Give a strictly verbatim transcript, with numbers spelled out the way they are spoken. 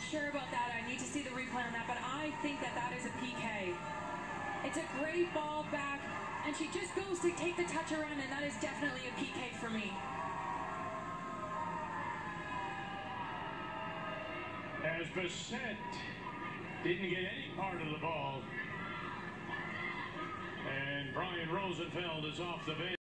sure about that. I need to see the replay on that, but I think that that is a P K. It's a great ball back, and she just goes to take the touch around, and that is definitely a P K for me. As Bessette didn't get any part of the ball, and Brian Rosenfeld is off the bench.